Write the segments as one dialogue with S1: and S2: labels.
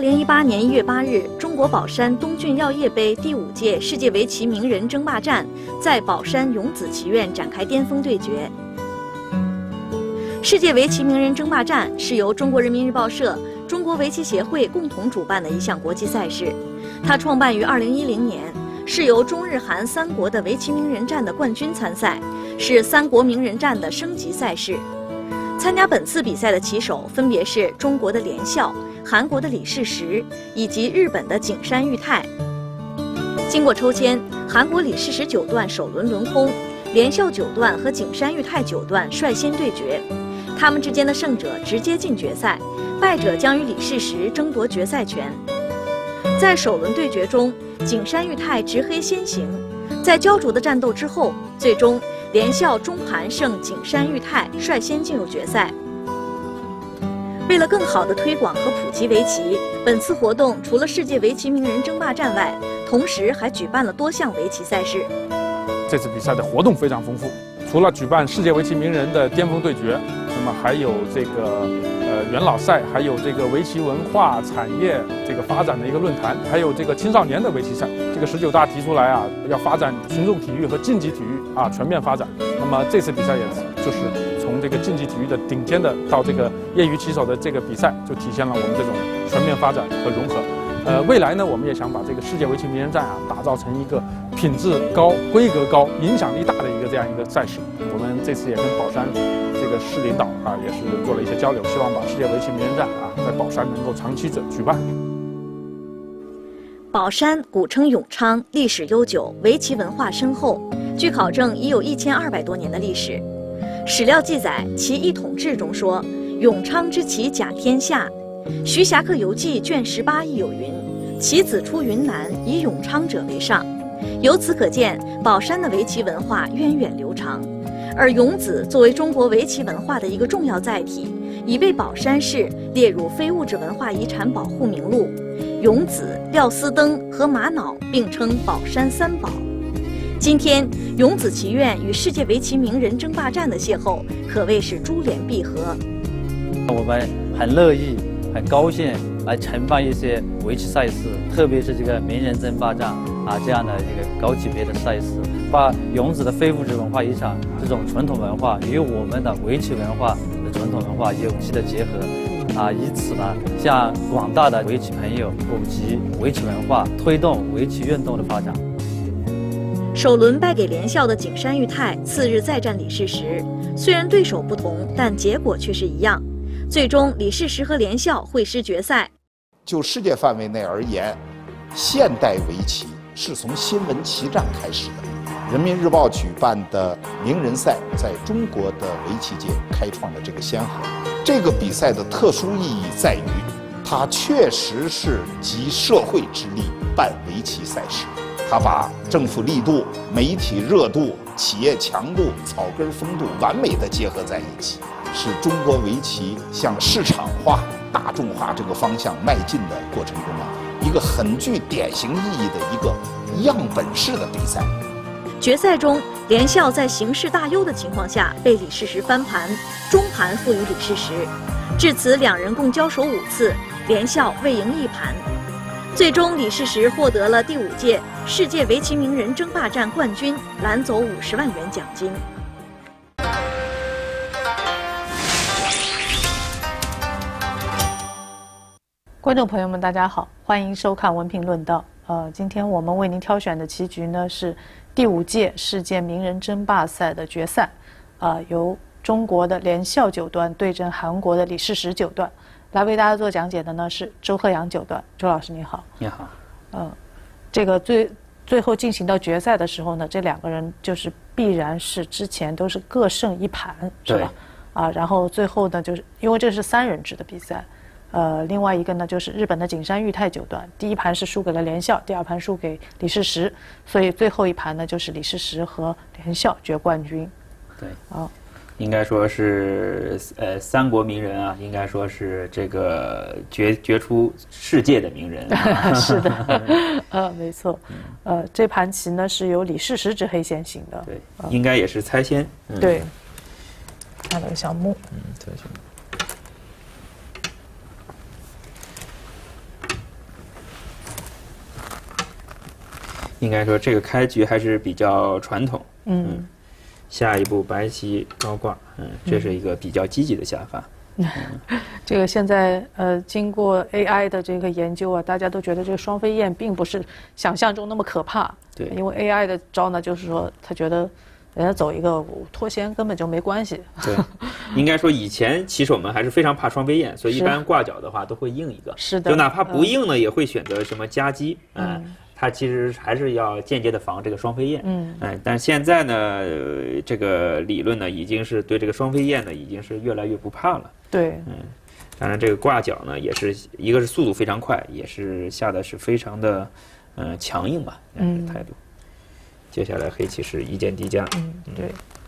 S1: 2018年1月8日，中国宝山东骏药业杯第5届世界围棋名人争霸战在宝山永子棋院展开巅峰对决。世界围棋名人争霸战是由中国人民日报社、中国围棋协会共同主办的一项国际赛事，它创办于2010年，是由中日韩3国的围棋名人战的冠军参赛，是3国名人战的升级赛事。参加本次比赛的棋手分别是中国的连笑、韩国的李世石以及日本的景山裕太。经过抽签，韩国李世石9段首轮轮空，连笑9段和景山裕太9段率先对决，他们之间的胜者直接进决赛，败者将与李世石争夺决赛权。在首轮对决中，景山裕太执黑先行，在焦灼的战斗之后，最终连笑中盘胜景山裕太，率先进入决赛。为了更好地推广和普及围棋，本次活动除了世界围棋名人争霸战外，同时还举办了多项围棋赛事。
S2: 这次比赛的活动非常丰富，除了举办世界围棋名人的巅峰对决，那么还有这个元老赛，还有这个围棋文化产业这个发展的一个论坛，还有这个青少年的围棋赛。这个19大提出来啊，要发展群众体育和竞技体育啊，全面发展。那么这次比赛也就是从这个竞技体育的顶尖的到这个业余棋手的这个比赛，就体现了我们这种全面发展和融合。未来呢，我们也想把这个世界围棋名人战啊，打造成一个品质高、规格高、影响力大的这样一个赛事。我们这次也跟宝山这个市领导啊，也是做了一些交流，希望把世界围棋名人战啊，在宝山能够长期举办。
S1: 宝山古称永昌，历史悠久，围棋文化深厚。据考证，已有1200多年的历史。史料记载，其一统志中说：“永昌之棋甲天下。”徐霞客游记卷18亦有云：“其子出云南，以永昌者为上。”由此可见，宝山的围棋文化源远流长。而永子作为中国围棋文化的一个重要载体，已被宝山市列入非物质文化遗产保护名录。永子、廖思登和玛瑙并称宝山3宝。今天，永子棋院与世界围棋名人争霸战的邂逅，可谓是珠联璧合。
S3: 我们很乐意、很高兴来承办一些围棋赛事，特别是这个名人争霸战啊这样的一个高级别的赛事，把永子的非物质文化遗产这种传统文化与我们的围棋文化的传统文化有机的结合。以此呢，向广大的围棋朋友普及围棋文化，推动围棋运动的发展。
S1: 首轮败给连笑的景山裕太，次日再战李世石，虽然对手不同，但结果却是一样。最终，李世石和连笑会师决赛。
S4: 就世界范围内而言，现代围棋是从新闻棋战开始的。人民日报举办的名人赛，在中国的围棋界开创了这个先河。这个比赛的特殊意义在于，它确实是集社会之力办围棋赛事。它把政府力度、媒体热度、企业强度、草根风度完美的结合在一起，是中国围棋向市场化、大众化这个方向迈进的过程中一个很具典型意义的一个样本式的比赛。
S1: 决赛中，连笑在形势大优的情况下被李世石翻盘，中盘负于李世石。至此，两人共交手5次，连笑未赢1盘。最终，李世石获得了第5届世界围棋名人争霸战冠军，揽走50万元奖金。
S5: 观众朋友们，大家好，欢迎收看文评论道。今天我们为您挑选的棋局呢是第5届世界名人争霸赛的决赛，由中国的连笑9段对阵韩国的李世石9段。来为大家做讲解的呢是周鹤阳9段。周老师你好。
S3: 你好。
S5: 这个最后进行到决赛的时候呢，这2个人就是必然是之前都是各胜1盘，是吧？然后最后呢，就是因为这是3人制的比赛。另外一个呢，就是日本的景山裕太9段，第1盘是输给了连笑，第2盘输给李世石，所以最后1盘呢，就是李世石和连笑决冠军。
S6: 对，应该说是3国名人啊，应该说是这个决出世界的名人。
S5: 是的，没错。这盘棋呢是由李世石执黑先行的。
S6: 对，应该也是猜先。
S5: 对，看了个小目。
S6: 对。 应该说这个开局还是比较传统。下一步白棋高挂，这是一个比较积极的下法。
S5: 这个现在经过 AI 的这个研究啊，大家都觉得这个双飞燕并不是想象中那么可怕。
S6: 对，
S5: 因为 AI 的招呢，就是说他觉得人家走一个脱先根本就没关系。
S6: 对，应该说以前棋手们还是非常怕双飞燕，所以一般挂角的话都会应一个。
S5: 是的，
S6: 就哪怕不应呢，也会选择什么夹击。它其实还是要间接的防这个双飞燕。但是现在呢，这个理论呢，已经是对这个双飞燕呢，已经是越来越不怕了。
S5: 对，
S6: 当然这个挂角呢，也是一个是速度非常快，也是下的是非常的强硬吧，态度。接下来黑棋是一间低夹。
S5: 对。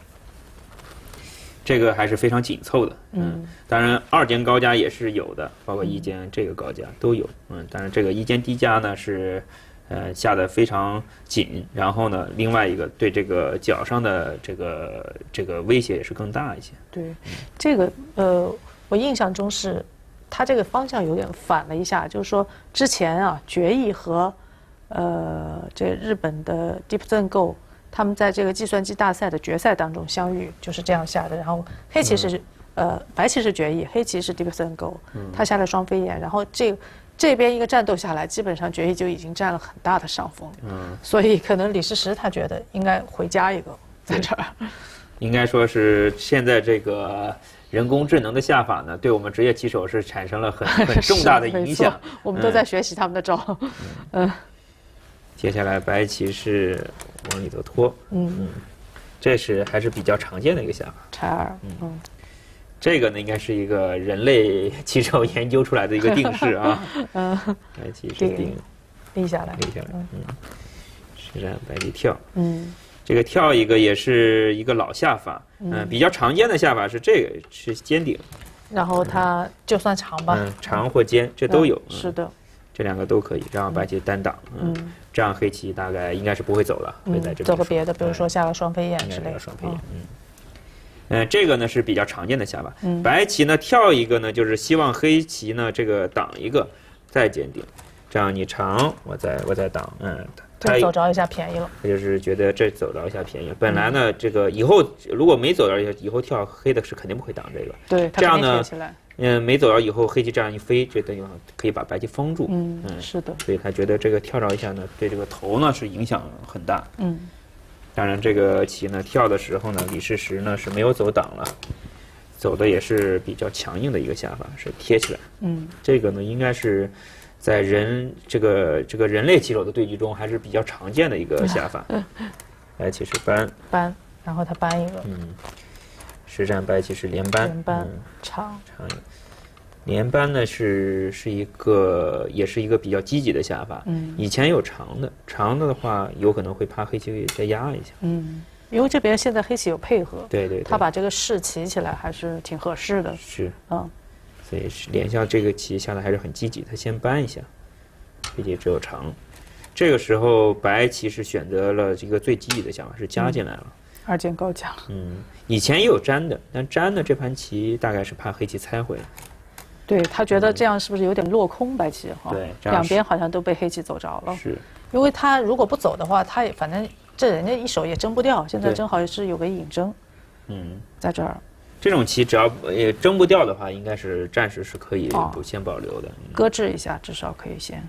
S6: 这个还是非常紧凑的。当然二间高夹也是有的，包括一间这个高夹都有。当然这个一间低夹呢是下的非常紧，然后呢另外一个对这个角上的这个威胁也是更大一些。
S5: 对，这个我印象中是它这个方向有点反了一下，就是说之前啊决议和这日本的 Deep Zen Go 他们在这个计算机大赛的决赛当中相遇，就是这样下的。然后黑棋是白棋是决议，黑棋是 Deep Zen Go，他下了双飞燕，然后这边一个战斗下来，基本上决议就已经占了很大的上风。所以可能李世石他觉得应该回家一个在这儿。
S6: 应该说是现在这个人工智能的下法呢，对我们职业棋手是产生了很重大的影响。
S5: 我们都在学习他们的招。
S6: 接下来白棋是往里头拖。这是还是比较常见的一个下法。
S5: 拆二。
S6: 这个呢，应该是一个人类棋手研究出来的一个定式啊。白棋是
S5: 立下来。
S6: 实战白棋跳。这个跳一个也是一个老下法。比较常见的下法是这个，是尖顶。
S5: 然后它就算长吧。
S6: 长或尖，这都有。
S5: 是的。
S6: 这两个都可以，然后白棋单挡。这样黑棋大概应该是不会走了，会在这边
S5: 走个别的，比如说下个双飞燕之类的。
S6: 双飞燕。这个呢是比较常见的下法。白棋呢跳一个呢，就是希望黑棋呢这个挡一个，再尖顶，这样你长，我再挡。
S5: 他走着一下便宜了。
S6: 他就是觉得这走着一下便宜。本来呢，这个以后如果没走着以后跳黑的是肯定不会挡这个。
S5: 对，
S6: 这样呢，
S5: 没
S6: 走着以后黑棋这样一飞，这等于可以把白棋封住。
S5: 是的。
S6: 所以他觉得这个跳着一下呢，对这个头呢是影响很大。当然这个棋呢跳的时候呢，李世石呢是没有走挡了，走的也是比较强硬的一个下法，是贴起来。这个呢应该是在这个人类棋手的对局中还是比较常见的一个下法。白棋是搬，
S5: 然后他搬一个。
S6: 实战白棋是连搬。
S5: 长。
S6: 连搬呢也是一个比较积极的下法。以前有长的话有可能会怕黑棋再压一下。
S5: 因为这边现在黑棋有配合。
S6: 对。
S5: 他把这个士骑起来还是挺合适的。
S6: 是。所以连下这个棋下来还是很积极，他先搬一下，黑棋只有长。这个时候白棋是选择了这个最积极的想法，是加进来了。
S5: 二间高夹。
S6: 以前也有粘的，但粘的这盘棋大概是怕黑棋猜回来。
S5: 对，他觉得这样是不是有点落空白棋哈？
S6: 对，
S5: 两边好像都被黑棋走着了。
S6: 是。
S5: 因为他如果不走的话，他也反正这人家一手也争不掉，现在正好是有个引争。在这儿。
S6: 这种棋只要也争不掉的话，应该是暂时是可以先保留的。
S5: 搁置一下，至少可以先。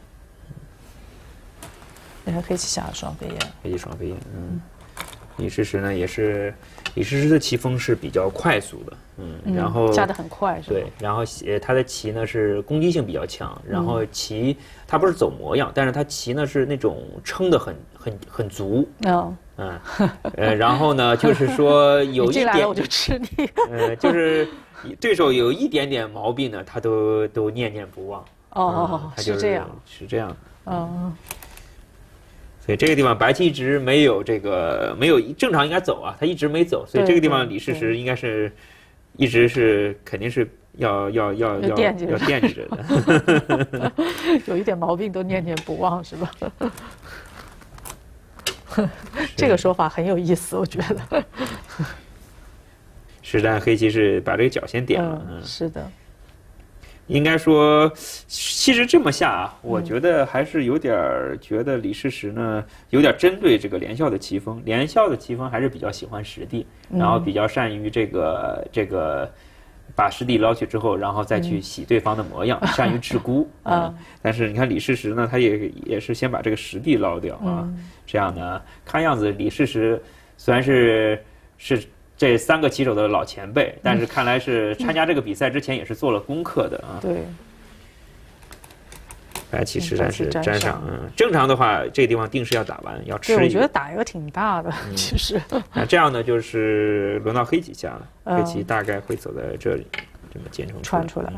S5: 你看黑棋下了双飞燕。
S6: 黑棋双飞燕。李世石呢也是，李世石的棋风是比较快速的。然后
S5: 下得很快是吧？
S6: 对，然后他的棋呢是攻击性比较强，然后棋他不是走模样，但是他棋呢是那种撑得很足。然后呢就是说有一点，
S5: 进来了我就吃你。
S6: 就是对手有一点点毛病呢，他都念念不忘。
S5: 是这样。
S6: 是这样。所以这个地方白棋一直没有正常应该走啊，他一直没走，所以这个地方李世石应该是一直是肯定是要惦记着的。
S5: 有一点毛病都念念不忘是吧？这个说法很有意思，我觉得。
S6: 实战黑棋是把这个角先点了。
S5: 是的。
S6: 应该说，其实这么下啊，我觉得还是有点觉得李世石呢有点针对这个连校的棋风。连校的棋风还是比较喜欢实地，然后比较善于这个把实地捞去之后，然后再去洗对方的模样，善于治孤啊。但是你看李世石呢，他也是先把这个实地捞掉啊。这样呢，看样子李世石虽然是这3个棋手的老前辈，但是看来是参加这个比赛之前也是做了功课的啊。
S5: 对。
S6: 白棋实战是粘上，正常的话，这个地方定是要打完，要吃一个。
S5: 对，我觉得打一个挺大的，其实。
S6: 那这样呢，就是轮到黑棋下了，黑棋大概会走在这里，这么建成
S5: 穿出来。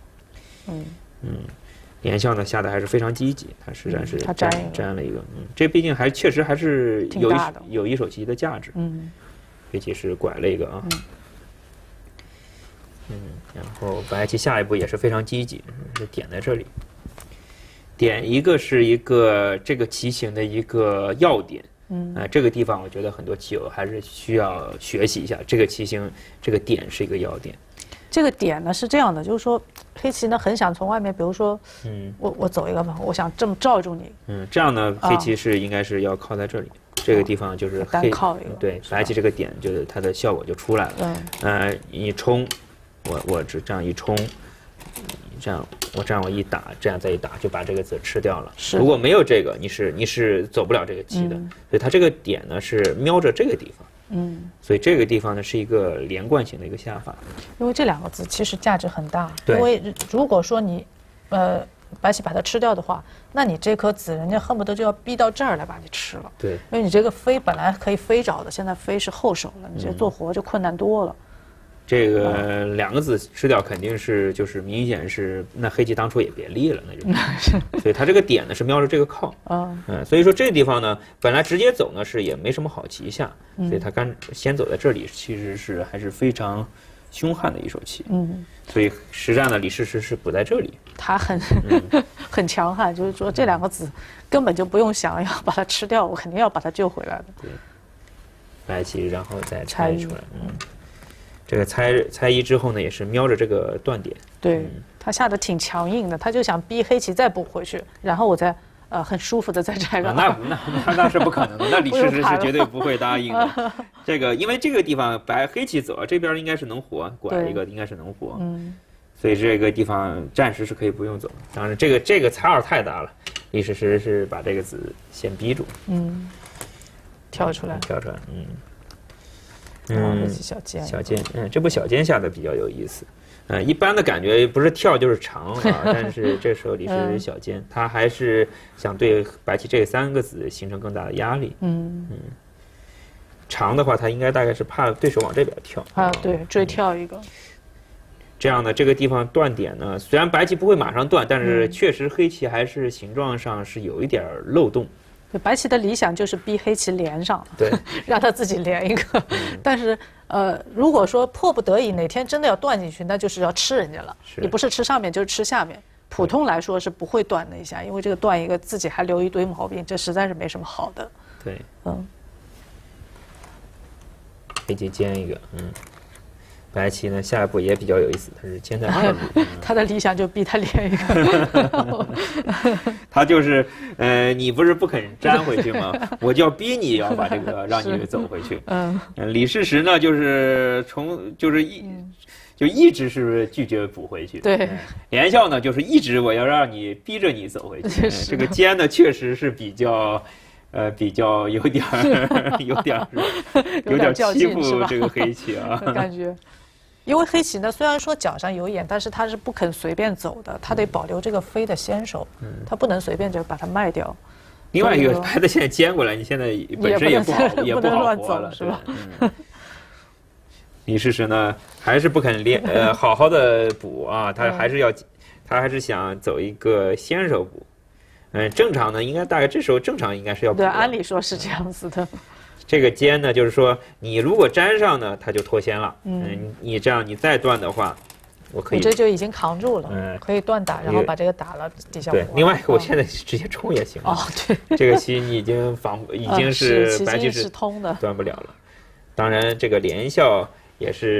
S6: 连校呢下的还是非常积极，他实战是
S5: 他
S6: 粘了一个，这毕竟确实还是有一手棋的价值。黑棋是拐了一个啊。然后白棋下一步也是非常积极，是点在这里。点一个是一个这个棋形的一个要点，这个地方我觉得很多棋友还是需要学习一下，这个棋形这个点是一个要点。
S5: 这个点呢是这样的，就是说黑棋呢很想从外面，比如说，我走一个嘛，我想这么罩住你，
S6: 这样呢黑棋是应该是要靠在这里，这个地方就是
S5: 单靠一个，
S6: 对，白棋这个点就是它的效果就出来了。一冲，我只这样一冲。这样我一打，这样再一打就把这个子吃掉了。如果没有这个，你是走不了这个棋的。所以它这个点呢是瞄着这个地方。所以这个地方呢是一个连贯性的一个下法。
S5: 因为这2个子其实价值很大。
S6: 对。
S5: 因为如果说你白棋把它吃掉的话，那你这颗子人家恨不得就要逼到这儿来把你吃了。
S6: 对。
S5: 因为你这个飞本来可以飞着的，现在飞是后手了，你这做活就困难多了。
S6: 这个2个子吃掉肯定是就是明显是那黑棋当初也别立了，那就所以它这个点呢是瞄着这个靠，所以说这个地方呢本来直接走呢是也没什么好棋下，所以他先走在这里其实是还是非常凶悍的一手棋，所以实战呢李世石是补在这里，
S5: 他很强悍，就是说这2个子根本就不用想要把它吃掉，我肯定要把它救回来的。
S6: 对，白棋然后再拆出来，这个猜一之后呢，也是瞄着这个断点。
S5: 对，他下的挺强硬的，他就想逼黑棋再补回去，然后我再很舒服的再拆个。
S6: 那是不可能的，那李世石是绝对不会答应的。这个因为这个地方黑棋走，这边应该是能活，拐一个应该是能活。所以这个地方暂时是可以不用走。当然，这个差二太大了，李世石是把这个子先逼住。
S5: 跳出来。小尖，
S6: 这步小尖下的比较有意思，一般的感觉不是跳就是长啊，但是这时候李世石小尖，他还是想对白棋这3个子形成更大的压力。长的话，他应该大概是怕对手往这边跳
S5: 对，追跳一个。
S6: 这样呢，这个地方断点呢，虽然白棋不会马上断，但是确实黑棋还是形状上是有一点漏洞。
S5: 对，白棋的理想就是逼黑棋连上，
S6: 对，
S5: 让他自己连一个。但是如果说迫不得已哪天真的要断进去，那就是要吃人家了。你不是吃上面就是吃下面。普通来说是不会断那一下，因为这个断一个自己还留一堆毛病，这实在是没什么好的。
S6: 对，黑棋尖一个，白棋呢下一步也比较有意思，他是尖在二路。
S5: 他的理想就逼他连一个。
S6: 他就是你不是不肯粘回去吗？我就要逼你要把这个让你走回去。李世石呢就是一直是拒绝补回去。
S5: 对，
S6: 连校呢就是一直我要让你逼着你走回去。这个尖呢确实是比较有点欺负这个黑棋啊，
S5: 感觉。因为黑棋呢，虽然说脚上有眼，但是他是不肯随便走的，他得保留这个飞的先手，他不能随便就把它卖掉。
S6: 另外一个白的现在尖过来，你现在本身也不好
S5: 乱
S6: 活了，
S5: 是吧？
S6: 李世石呢还是不肯好好的补啊，他还是想走一个先手补。正常呢，应该大概这时候正常应该是要补。
S5: 对，按理说是这样子的。
S6: 这个尖呢，就是说你如果粘上呢，它就脱先了。你这样你再断的话，我可以。
S5: 你这就已经扛住了，可以断打，然后把这个打了底下。
S6: 对，另外一个我现在直接冲也行。
S5: 对，
S6: 这个棋你已经是白棋
S5: 是通的，
S6: 断不了了。当然，这个连校也是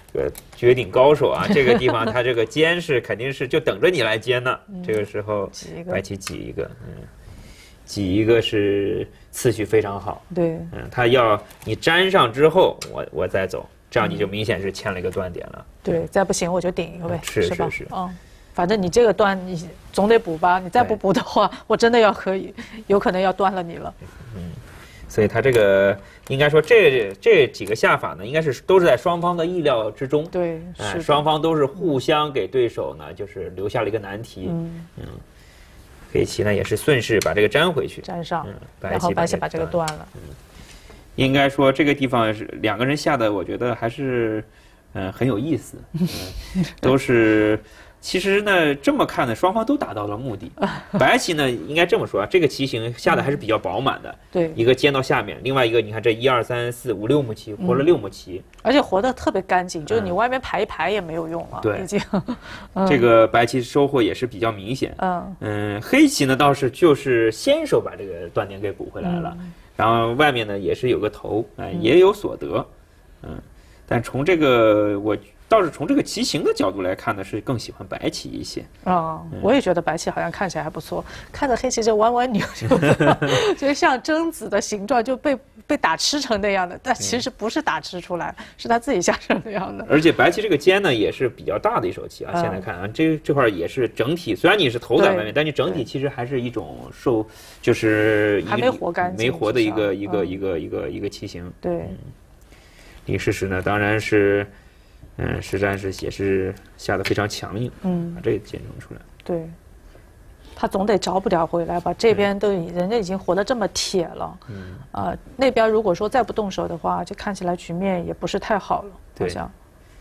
S6: 绝顶高手啊，这个地方他这个尖是肯定是就等着你来尖呢。这个时候白棋挤一个，挤一个是次序非常好。
S5: 对，
S6: 他要你粘上之后，我再走，这样你就明显是欠了一个断点了。
S5: 对，再不行我就顶一个呗，
S6: 是
S5: 吧？
S6: 是。
S5: 反正你这个断你总得补吧，你再不补的话，我真的有可能要断了你了。
S6: 所以他这个应该说这几个下法呢，应该都是在双方的意料之中。
S5: 对，
S6: 双方都是互相给对手呢，就是留下了一个难题。黑棋呢也是顺势把这个粘回去，
S5: 粘上，然后白棋把这个断了。
S6: 应该说这个地方是两个人下的，我觉得还是很有意思。都是。其实呢，这么看呢，双方都达到了目的。白棋呢，应该这么说啊，这个棋形下的还是比较饱满的。
S5: 对，
S6: 一个尖到下面，另外一个你看这1、2、3、4、5、6目棋，活了6目棋，
S5: 而且活得特别干净，就是你外面排一排也没有用了。
S6: 对，
S5: 已经。
S6: 这个白棋收获也是比较明显。黑棋呢倒是就是先手把这个断点给补回来了，然后外面呢也是有个头，也有所得。但从这个我倒是从这个棋形的角度来看呢，是更喜欢白棋一些。
S5: 我也觉得白棋好像看起来还不错，看着黑棋这弯弯扭扭的，就像贞子的形状就被打吃成那样的，但其实不是打吃出来，是他自己下成那样的。
S6: 而且白棋这个尖呢也是比较大的一手棋啊，现在看啊，这块也是整体，虽然你是头在外面，但你整体其实还是一种就是
S5: 还没活干净，
S6: 没活的一个棋形。
S5: 对，
S6: 李世石呢当然是。实战是也是下得非常强硬，把这个兼容出来。
S5: 对，他总得找补点回来吧。这边人家已经活得这么铁了，那边如果说再不动手的话，就看起来局面也不是太好了。好像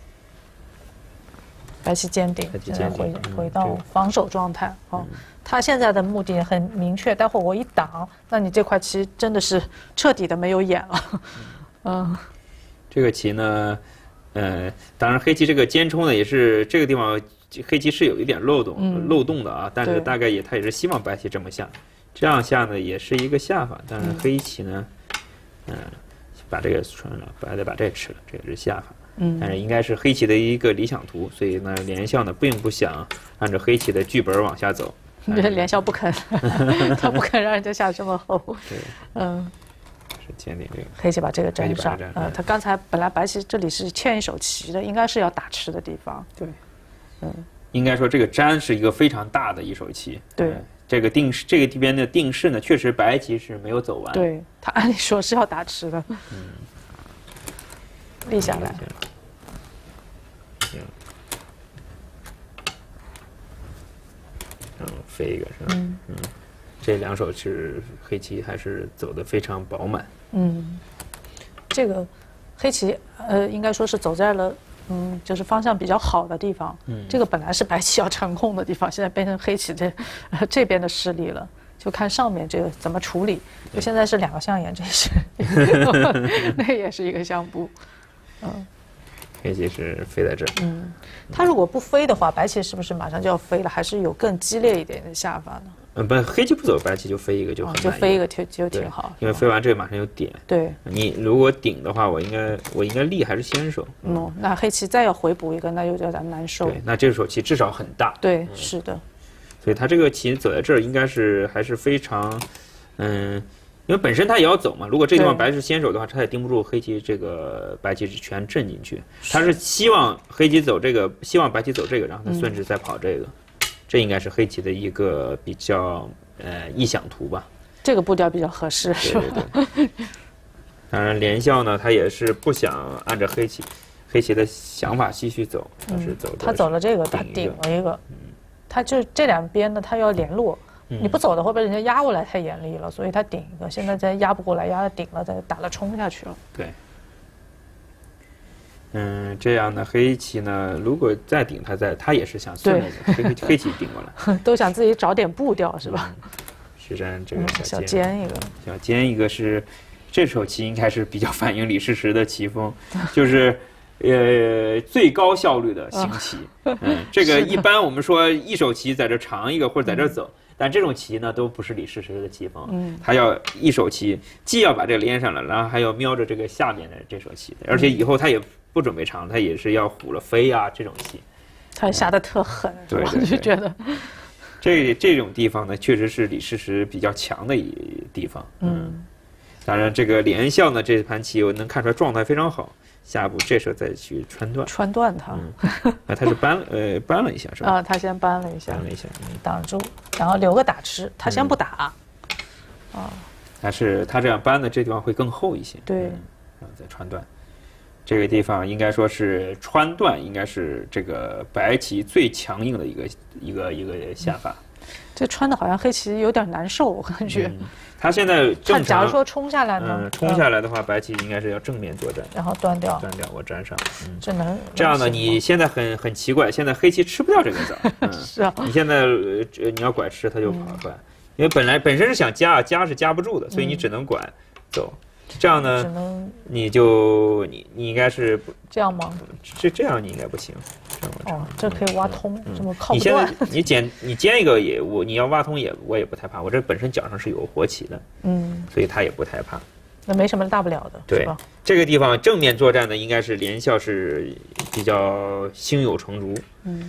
S5: 白棋尖顶，现在回到防守状态。他现在的目的很明确，待会儿我一挡，那你这块棋真的是彻底的没有眼了。
S6: 这个棋呢。当然黑棋这个尖冲呢，也是这个地方黑棋是有一点漏洞的啊，但是大概他也是希望白棋这么下，这样下呢也是一个下法，但是黑棋呢，把这个穿了，白的把这个吃了，这个是下法，但是应该是黑棋的一个理想图，所以呢连笑呢并不想按照黑棋的剧本往下走，
S5: 连笑不肯，他不肯让人家下这么厚，
S6: 尖顶这个
S5: 黑棋把这个粘上，他刚才本来白棋这里是欠一手棋的，应该是要打吃的地方。对，
S6: 应该说这个粘是一个非常大的一手棋。
S5: 对，
S6: 这个这边的定式呢，确实白棋是没有走完。
S5: 对，他按理说是要打吃的。立下来。
S6: 飞一个是吧？这两手是黑棋还是走得非常饱满。
S5: 这个黑棋应该说是走在了就是方向比较好的地方。这个本来是白棋要掌控的地方，现在变成黑棋这边的势力了。就看上面这个怎么处理。就现在是2个象眼，这是那也是一个相布。
S6: 黑棋是飞在这儿。
S5: 他如果不飞的话，白棋是不是马上就要飞了？还是有更激烈一点的下法呢？
S6: 不，黑棋不走，白棋就飞一个就很
S5: 就飞一个就挺好。
S6: 因为飞完这个马上有点。
S5: 对。
S6: 你如果顶的话，我应该立还是先手。
S5: 那黑棋再要回补一个，那又有点难受。
S6: 对，那这手棋至少很大。
S5: 对，是的。
S6: 所以他这个棋走在这儿，应该是还是非常，因为本身他也要走嘛。如果这地方白是先手的话，他也盯不住黑棋这个白棋全震进去。他是希望黑棋走这个，希望白棋走这个，然后他顺势再跑这个。这应该是黑棋的一个比较意想图吧。
S5: 这个步调比较合适，是吧？
S6: 对。当然，连笑呢，他也是不想按照黑棋的想法继续走，他是走。
S5: 他走了这个，他顶了一个。他就这两边呢，他要联络。你不走的会被人家压过来，太严厉了，所以他顶一个。现在再压不过来，压了顶了，再打了冲下去了。
S6: 对。这样呢，黑棋呢，如果再顶，他也是想顺着黑棋顶过来，
S5: 都想自己找点步调是吧？
S6: 实战这个
S5: 小尖一个，
S6: 小尖一个是这手棋应该是比较反映李世石的棋风，就是最高效率的行棋。这个一般我们说一手棋在这长一个或者在这走， 但这种棋呢，都不是李世石的棋风。他要一手棋，既要把这个连上了，然后还要瞄着这个下面的这手棋，而且以后他也不准备长，他也是要虎了飞啊这种棋。
S5: 他下的特狠，
S6: 对，
S5: 就觉得
S6: 这种地方呢，确实是李世石比较强的地方。当然这个连笑呢，这盘棋我能看出来状态非常好。下一步这时候再去穿断
S5: 它。
S6: 他是搬了一下是吧？
S5: 啊，他先搬了一下，挡住，然后留个打吃，他先不打。
S6: 但是他这样搬的这地方会更厚一些。
S5: 对，
S6: 然后再穿断。这个地方应该说是穿断，应该是这个白棋最强硬的一个下法。
S5: 这穿的好像黑棋有点难受，我感觉。
S6: 他现在正常，
S5: 假如说冲下来呢？
S6: 冲下来的话，白棋应该是要正面作战，
S5: 然后断掉，
S6: 我粘上。
S5: 这
S6: 样呢？你现在很奇怪，现在黑棋吃不掉这个子。
S5: 是啊。
S6: 你现在你要拐吃，它就跑出来，因为本身是想夹是夹不住的，所以你只能拐走。这样呢？你应该是
S5: 这样吗？
S6: 这样你应该不行。
S5: 这可以挖通，这么靠不
S6: 断。你尖一个你要挖通我也不太怕，我这本身脚上是有活棋的，所以他也不太怕。
S5: 那没什么大不了的，
S6: 对吧？这个地方正面作战呢，应该是连笑是比较心有成竹，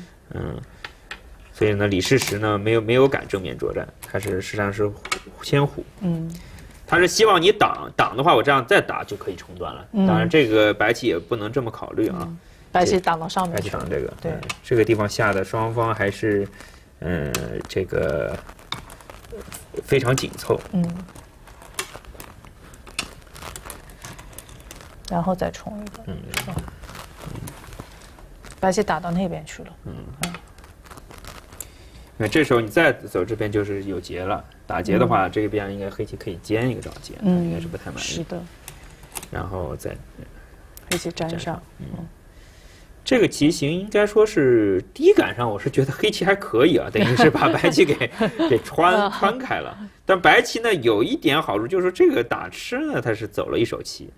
S6: 所以呢，李世石呢没有敢正面作战，他是实际上是先虎，他是希望你挡的话，我这样再打就可以冲断了。当然，这个白棋也不能这么考虑啊。
S5: 白棋挡到上面，
S6: 白棋挡这个，
S5: 对，
S6: 这个地方下的双方还是，这个非常紧凑。
S5: 然后再冲一个。白棋打到那边去了。
S6: 那这时候你再走这边就是有劫了。打劫的话，这边应该黑棋可以尖一个找劫，应该是不太满意。
S5: 是的。
S6: 然后再
S5: 黑棋粘上。
S6: 这个棋形应该说是第一感上，我是觉得黑棋还可以啊，等于是把白棋给穿开了。但白棋呢有一点好处，就是说这个打吃呢，它是走了一手棋。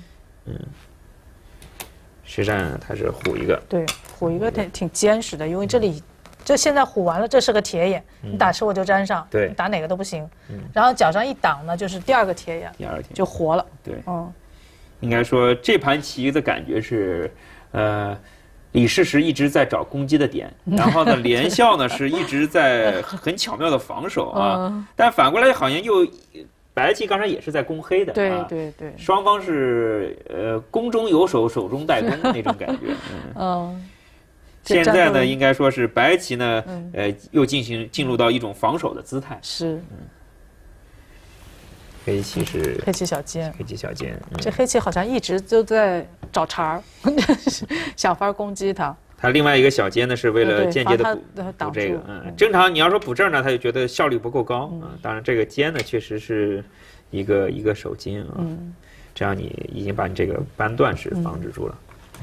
S6: 实战它是虎一个。
S5: 对，虎一个挺坚实的，因为这现在虎完了，这是个铁眼，你打吃我就粘上，
S6: 对，
S5: 打哪个都不行。然后脚上一挡呢，就是第二个铁眼，就活了。
S6: 对，应该说这盘棋的感觉是，李世石一直在找攻击的点，然后呢，连笑呢是一直在很巧妙的防守啊。但反过来好像又白棋刚才也是在攻黑的，
S5: 对，
S6: 双方是攻中有守，守中带攻那种感觉。现在呢，应该说是白棋呢，又进入到一种防守的姿态。
S5: 是。
S6: 黑棋是
S5: 黑棋小尖，
S6: 这
S5: 黑棋好像一直都在找茬儿，想法攻击他。
S6: 他另外一个小尖呢，是为了间接的补这个。正常你要说补这儿呢，他就觉得效率不够高啊。当然这个尖呢，确实是一个手尖啊。这样你已经把你这个扳断是防止住了。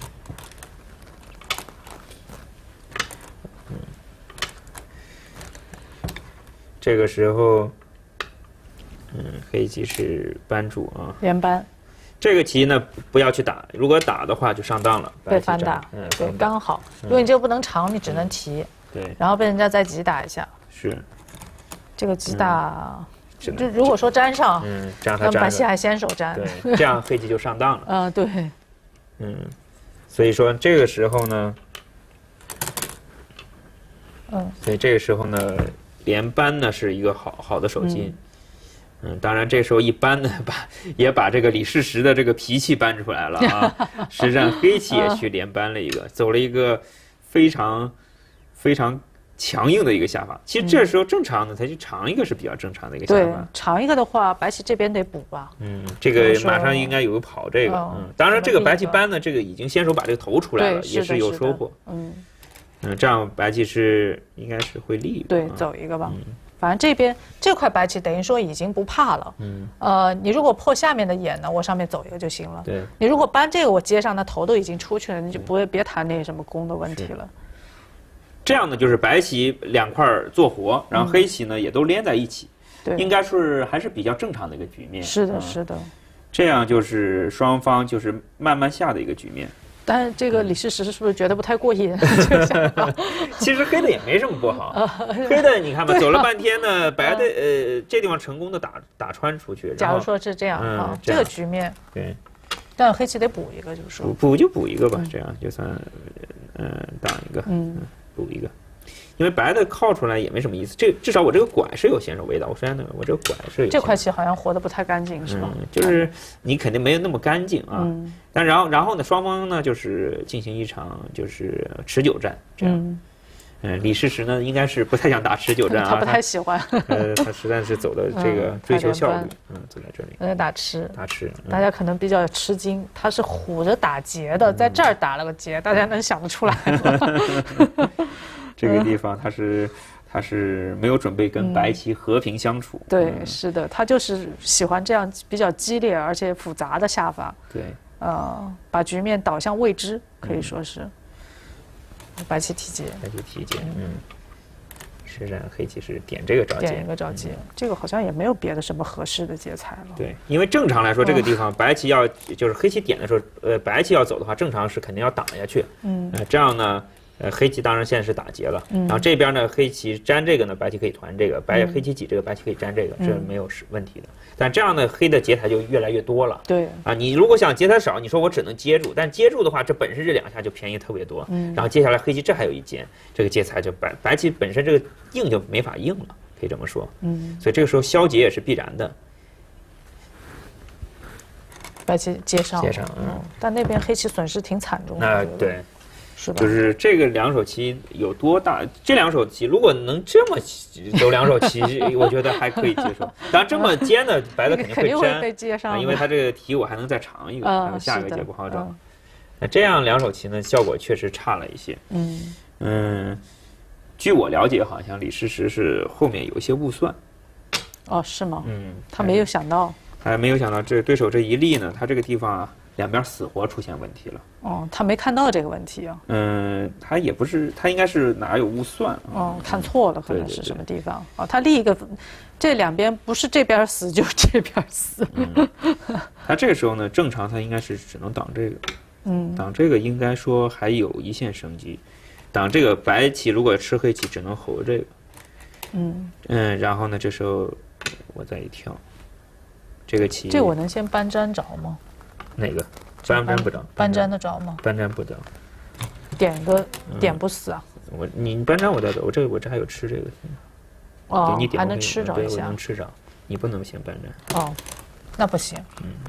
S6: 这个时候。黑棋是扳住啊，
S5: 连扳。
S6: 这个棋呢不要去打，如果打的话就上当了，
S5: 被反打。对，刚好，因为你这个不能长，你只能提。
S6: 对，
S5: 然后被人家再急打一下。
S6: 是。
S5: 这个急打，就如果说粘上，
S6: 这样他粘。
S5: 白棋还先手粘。
S6: 对，这样黑棋就上当了。
S5: 对。
S6: 所以说这个时候呢，所以这个时候呢，连扳呢是一个好的手筋。当然这时候一扳呢，也把这个李世石的这个脾气搬出来了啊。实际上黑棋也去连扳了一个，走了一个非常强硬的一个下法。其实这时候正常的，他去长一个是比较正常的一个下法。
S5: 对，长一个的话，白棋这边得补吧。
S6: 这个马上应该有跑这个。当然这个白棋扳呢，这个已经先手把这个头出来了，也是有收获。这样白棋是应该是会利。
S5: 对，走一个吧。反正这边这块白棋等于说已经不怕了。你如果破下面的眼呢，我上面走一个就行了。
S6: 对。
S5: 你如果扳这个，我接上，那头都已经出去了，你就别谈那什么攻的问题了。
S6: 这样呢，就是白棋两块做活，然后黑棋呢也都连在一起。
S5: 对。
S6: 应该是还是比较正常的一个局面。
S5: 是的，是的。
S6: 这样就是双方就是慢慢下的一个局面。
S5: 但是这个李世石是不是觉得不太过瘾？
S6: 其实黑的也没什么不好，黑的你看吧，走了半天呢，白的这地方成功的打穿出去。
S5: 假如说是这样啊，这个局面
S6: 对，
S5: 但黑棋得补一个，就是说
S6: 补一个吧，这样就算挡一个，补一个。因为白的靠出来也没什么意思，至少我这个拐是有先手味道。我虽然呢，我这个拐是有。
S5: 这块棋好像活得不太干净，是吧？
S6: 就是你肯定没有那么干净啊。但然后呢，双方呢就是进行一场就是持久战，这样。李世石呢应该是不太想打持久战啊，
S5: 他不太喜欢。
S6: 他实在是走的这个追求效率，走在这里。
S5: 打吃，
S6: 大
S5: 家可能比较吃惊，他是虎着打劫的，在这儿打了个劫，大家能想得出来吗？
S6: 这个地方他是没有准备跟白棋和平相处。
S5: 对，是的，他就是喜欢这样比较激烈而且复杂的下法。
S6: 对，
S5: 把局面导向未知，可以说是白棋提劫。
S6: 实战黑棋是点这个招劫，
S5: 点一个招劫，这个好像也没有别的什么合适的劫材了。
S6: 对，因为正常来说，这个地方白棋要就是黑棋点的时候，白棋要走的话，正常是肯定要挡下去。这样呢。黑棋当然现在是打劫了，然后这边呢黑棋粘这个呢，白棋可以团这个，黑棋挤这个，白棋可以粘这个，这没有问题的。但这样呢，黑的劫材就越来越多了。
S5: 对
S6: 啊，你如果想劫材少，你说我只能接住，但接住的话，这本身这两下就便宜特别多。然后接下来黑棋这还有一劫，这个劫材就白棋本身这个硬就没法硬了，可以这么说。所以这个时候消劫也是必然的。
S5: 白棋接上，但那边黑棋损失挺惨重的。
S6: 对。
S5: 就是
S6: 这个两手棋有多大？这两手棋如果能这么走两手棋，我觉得还可以接受。当然这么尖的白的肯定会
S5: 被接上，
S6: 因为它这个题我还能再长一个，下一个节不好找。那这样两手棋呢，效果确实差了一些。据我了解，好像李世石是后面有一些误算。
S5: 哦，是吗？他没有想到。
S6: 还没有想到这对手这一力呢，他这个地方两边死活出现问题了。
S5: 他没看到这个问题啊。
S6: 他也不是，他应该是哪有误算。
S5: 看错了，可能是什么地方。他立一个，这两边不是这边死就是这边死。
S6: 他这个时候呢，正常他应该是只能挡这个。挡这个应该说还有一线生机。挡这个白棋如果吃黑棋，只能候这个。然后呢，这时候我再一跳。这个棋，
S5: 这我能先搬粘着吗？
S6: 哪个？搬不着。
S5: 搬粘得着吗？
S6: 搬粘不着。
S5: 点不死啊！
S6: 你搬粘我带走，我这还有吃这个。你点
S5: 还能吃着一下。
S6: 对，我能吃着。你不能先搬粘。
S5: 那不行。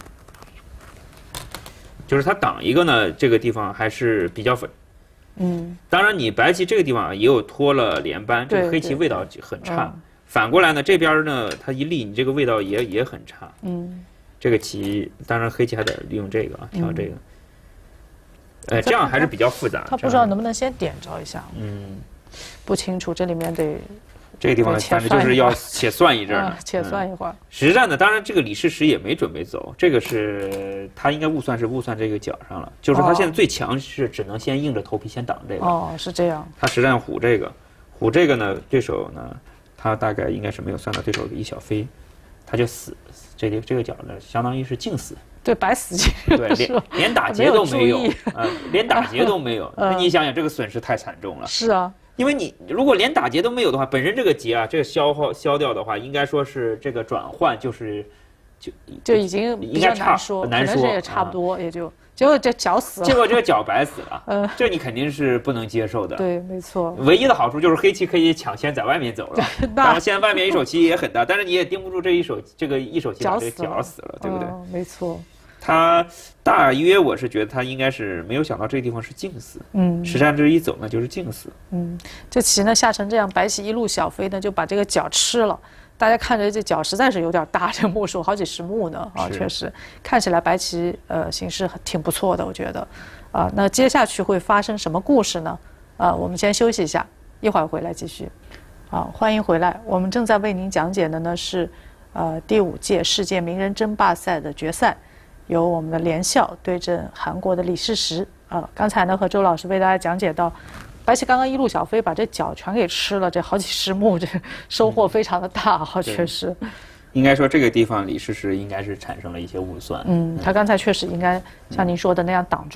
S6: 就是他挡一个呢，这个地方还是比较稳。当然你白棋这个地方也有拖了连扳，这个黑棋味道很差。反过来呢，这边呢，它一立，你这个味道也很差。这个棋，当然黑棋还得利用这个啊，挑这个。这样还是比较复杂。
S5: 他不知道能不能先点着一下。不清楚，这里面得。
S6: 这个地方反正就是要且算一阵儿。
S5: 且算一会儿。
S6: 实战呢，当然这个李世石也没准备走，这个是他应该误算这个角上了，就是他现在最强是只能先硬着头皮先挡这个。
S5: 是这样。
S6: 他实战虎这个呢，对手呢。他大概应该是没有算到对手的一小飞，他就死这个角呢，相当于是净死。
S5: 对，白死棋。
S6: 对，连打劫都没有连打劫都没有。那你想想，这个损失太惨重了。
S5: 是啊，
S6: 因为你如果连打劫都没有的话，本身这个劫啊，这个消掉的话，应该说是这个转换
S5: 就已经比较难说，可能是也差不多，也就。结果这角死了，
S6: 结果这个角白死了，这你肯定是不能接受的。
S5: 对，没错。
S6: 唯一的好处就是黑棋可以抢先在外面走了，然后现在外面一手棋也很大，但是你也盯不住这一手棋把这角死了，对不对？
S5: 没错。
S6: 他大约我是觉得他应该是没有想到这个地方是净死，实战这一走呢就是净死。
S5: 这棋呢下成这样，白棋一路小飞呢就把这个角吃了。大家看着这角实在是有点大，这目数好几十目呢确实看起来白棋形势挺不错的，我觉得那接下去会发生什么故事呢？我们先休息一下，一会儿回来继续。欢迎回来，我们正在为您讲解的呢是第5届世界名人争霸赛的决赛，由我们的连笑对阵韩国的李世石。刚才呢和周老师为大家讲解到。白棋刚刚一路小飞把这角全给吃了，这好几十目，这收获非常的大确实。
S6: 应该说这个地方李世石应该是产生了一些误算。
S5: 他刚才确实应该像您说的那样挡住。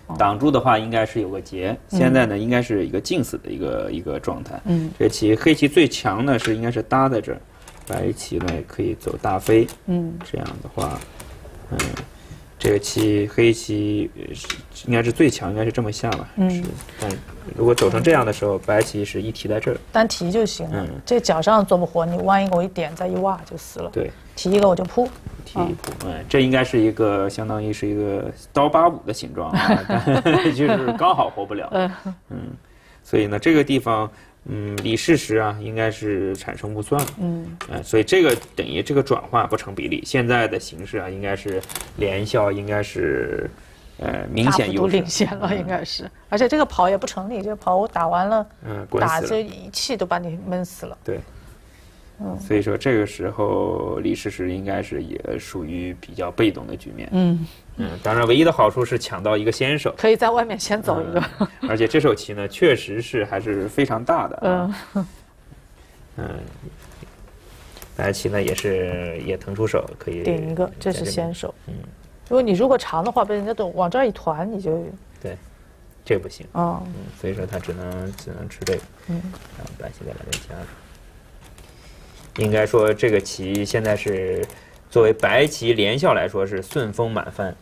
S6: 挡住的话应该是有个劫，现在呢应该是一个近死的一个状态。这棋黑棋最强呢应该是搭在这儿，白棋呢也可以走大飞。这样的话，这个棋黑棋应该是最强，应该是这么下吧。但如果走成这样的时候，白棋是一提在这儿，
S5: 单提就行了。这角上做不活，你弯一个我一点，再一挖就死了。
S6: 对，
S5: 提一个我就扑。
S6: 提一扑，这应该是一个相当于是一个刀85的形状啊，就是刚好活不了。所以呢，这个地方，李世石啊，应该是产生不算了。所以这个等于这个转化不成比例。现在的形势啊，应该是连笑，应该是明显优势，
S5: 领先了，应该是。而且这个跑也不成立，这个跑我打完了，打这一气都把你闷死了。
S6: 对。所以说这个时候李世石应该是也属于比较被动的局面。当然唯一的好处是抢到一个先手，
S5: 可以在外面先走一个。
S6: 而且这手棋呢，确实是还是非常大的。白棋呢也腾出手，可以
S5: 顶一个，这是先手。如果长的话，被人家都往这儿一团，你就
S6: 对，这个不行。所以说他只能吃这个。然后白棋再来个夹住。应该说这个棋现在是作为白棋连笑来说是顺风满帆。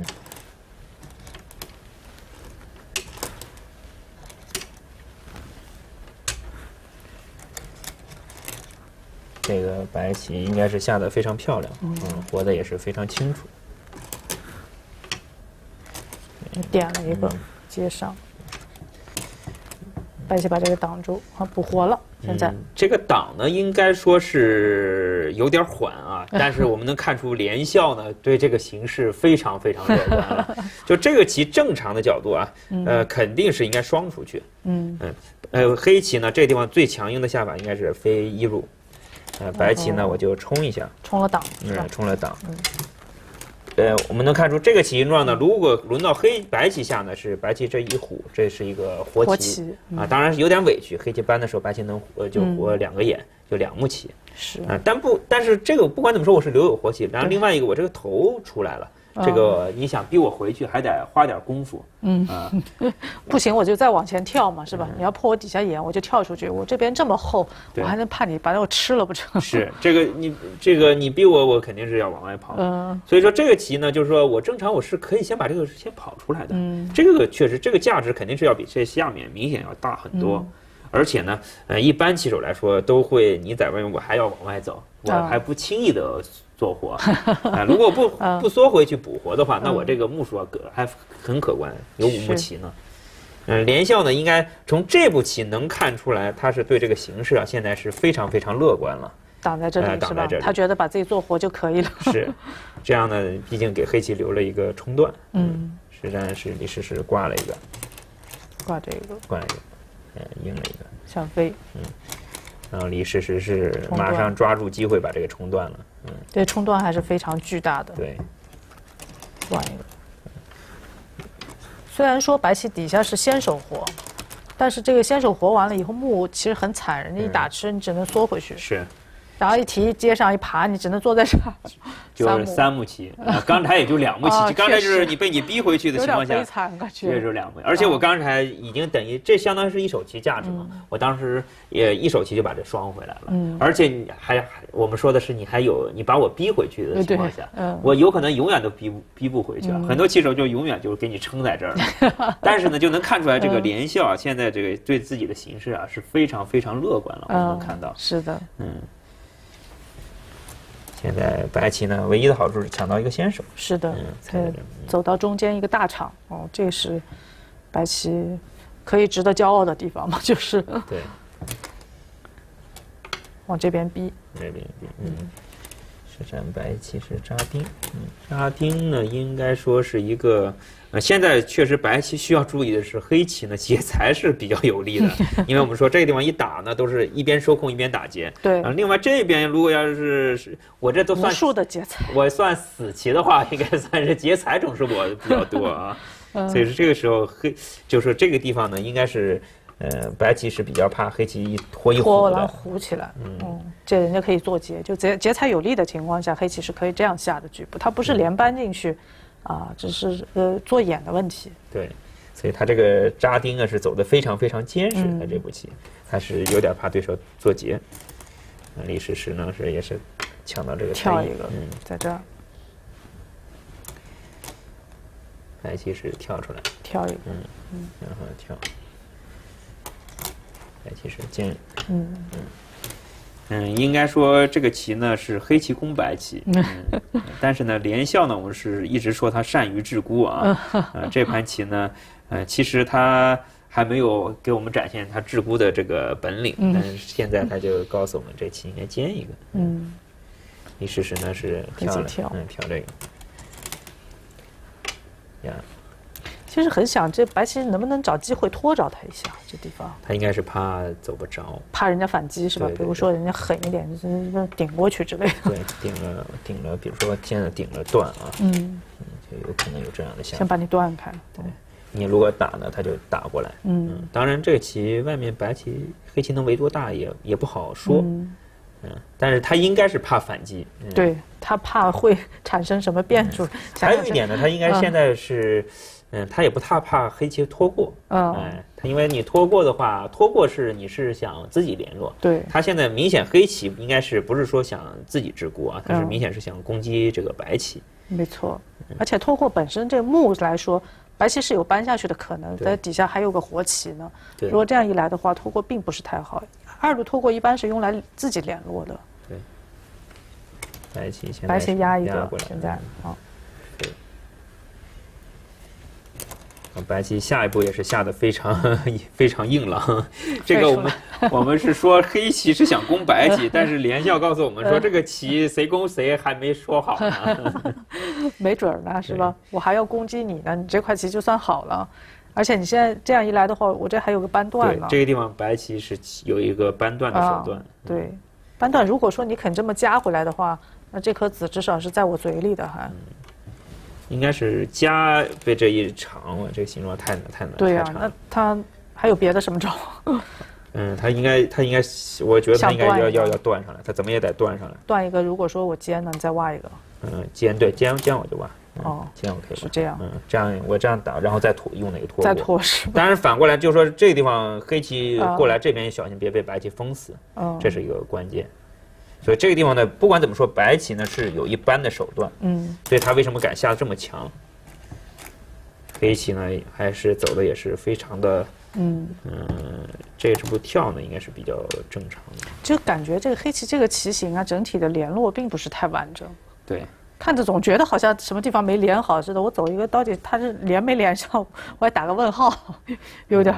S6: 这个白棋应该是下得非常漂亮，活得也是非常清楚。
S5: 点了一个接上。白棋把这个挡住，补活了。现在
S6: 这个挡呢，应该说是有点缓啊，但是我们能看出连笑呢对这个形势非常非常乐观了。就这个棋正常的角度啊，肯定是应该双出去。黑棋呢这个地方最强硬的下法应该是飞一入，白棋呢我就冲一下，
S5: 冲了挡，
S6: 冲了挡。我们能看出这个棋形状呢，如果轮到白棋下呢，是白棋这一虎，这是一个活棋啊，当然是有点委屈。黑棋搬的时候，白棋能就活2个眼，就2目棋。
S5: 是
S6: 啊，但是这个不管怎么说，我是留有活棋。然后另外一个，我这个头出来了，这个你想逼我回去，还得花点功夫。
S5: 不行，我就再往前跳嘛，是吧？你要破我底下眼，我就跳出去。我这边这么厚，我还能怕你把我吃了不成？
S6: 是这个你逼我，我肯定是要往外跑。所以说这个棋呢，就是说我正常我是可以先把这个先跑出来的。这个确实这个价值肯定是要比这下面明显要大很多。而且呢，一般棋手来说都会，你在外面我还要往外走，我还不轻易的做活。如果不缩回去补活的话，那我这个目数还很可观，有5目棋呢。连笑呢，应该从这步棋能看出来，他是对这个形势啊，现在是非常非常乐观了。
S5: 挡在这里是吧？他觉得把自己做活就可以了。
S6: 是，这样呢，毕竟给黑棋留了一个冲段。实战是李世石挂了一个，
S5: 挂这个，
S6: 应了一个
S5: 想飞。
S6: 然后李世石是马上抓住机会把这个冲断了。
S5: 这冲段还是非常巨大的。
S6: 对，
S5: 断一个。虽然说白棋底下是先手活，但是这个先手活完了以后，目其实很惨，人家一打吃，你只能缩回去。
S6: 是。
S5: 然后一提接上一爬，你只能坐在这儿。
S6: 就是3目棋，刚才也就2目棋，刚才就是你被你逼回去的情况下，
S5: 有点悲惨感觉。
S6: 确实2目，而且我刚才已经等于这相当于是一手棋价值嘛，我当时也一手棋就把这双回来了，而且你我们说的是你把我逼回去的情况下，我有可能永远都逼不回去了，很多棋手就永远就给你撑在这儿了，但是呢就能看出来这个连笑啊，现在这个对自己的形势啊是非常非常乐观了，我们能看到。
S5: 是的。
S6: 现在白棋呢，唯一的好处是抢到一个先手。
S5: 是的，走到中间一个大场，这是白棋可以值得骄傲的地方嘛，就是
S6: 对，
S5: 往这边逼，
S6: 这边逼，实战白棋是扎丁，扎丁呢应该说是一个。现在确实白棋需要注意的是，黑棋呢劫财是比较有利的，因为我们说这个地方一打呢，都是一边收空一边打劫。
S5: 对。
S6: 另外这边如果要是我这都算
S5: 无数的劫财，
S6: 我算死棋的话，应该算是劫财种是我比较多啊。所以说这个时候就是这个地方呢，应该是白棋是比较怕黑棋一拖
S5: 完了糊起来。这人家可以做劫，就劫财有利的情况下，黑棋是可以这样下的局部，它不是连搬进去。 只是做眼的问题。
S6: 对，所以他这个扎钉啊是走得非常非常坚实的这步棋，他是有点怕对手做劫。李世石呢也是抢到这个
S5: 跳一个，在这儿，
S6: 白棋是跳出来，
S5: 跳一个，
S6: 然后跳，白棋是尖，应该说这个棋呢是黑棋攻白棋，但是呢连笑呢我们是一直说他善于制孤啊，这盘棋呢，其实他还没有给我们展现他制孤的这个本领，但是现在他就告诉我们这棋应该尖一个，李世石呢是跳了，跳这个，呀。
S5: 其实很想这白棋能不能找机会拖着他一下，这地方。
S6: 他应该是怕走不着，
S5: 怕人家反击是吧？比如说人家狠一点，就是顶过去之类的。
S6: 对，顶了，比如说现在顶了断啊，就有可能有这样的想法。
S5: 先把你断开。对，
S6: 你如果打呢，他就打过来。当然这个棋外面白棋黑棋能围多大也不好说。但是他应该是怕反击。
S5: 对，他怕会产生什么变数。
S6: 还有一点呢，他应该现在是。他也不太怕黑棋拖过，他因为你拖过的话，拖过你是想自己联络，
S5: 对，
S6: 他现在明显黑棋应该是不是说想自己制孤啊，他是明显是想攻击这个白棋，
S5: 没错，而且拖过本身这个目来说，白棋是有搬下去的可能，在底下还有个活棋呢，如果这样一来的话，拖过并不是太好，二路拖过一般是用来自己联络的，
S6: 对，
S5: 白棋压一个，现在
S6: 白棋下一步也是下的非常硬朗，这个我们是说黑棋是想攻白棋，但是连笑告诉我们说这个棋谁攻谁还没说好呢，
S5: 没准呢是吧？我还要攻击你呢，你这块棋就算好了，而且你现在这样一来的话，我这还有个扳断呢。
S6: 对，这个地方白棋是有一个扳断的手段。
S5: 对，扳断如果说你肯这么加回来的话，那这颗子至少是在我嘴里的哈。
S6: 应该是加被这一长了，这个形状太难。
S5: 对呀，那他还有别的什么招？
S6: 他应该，我觉得他应该要断上来，他怎么也得断上来。
S5: 断一个，如果说我尖呢，你再挖一个。
S6: 尖我就挖。尖我可以挖。
S5: 是这样。
S6: 我这样打，然后再用那个拖过。
S5: 再拖是吧？
S6: 当然反过来就是说，这个地方黑棋过来这边小心别被白棋封死，这是一个关键。所以这个地方呢，不管怎么说，白棋呢是有一般的手段，所以他为什么敢下得这么强？黑棋呢还是走的也是非常的，这步跳呢应该是比较正常的。
S5: 就感觉这个黑棋这个棋形啊，整体的联络并不是太完整。
S6: 对，
S5: 看着总觉得好像什么地方没连好似的。我走一个到底它是连没连上，我还打个问号，有点。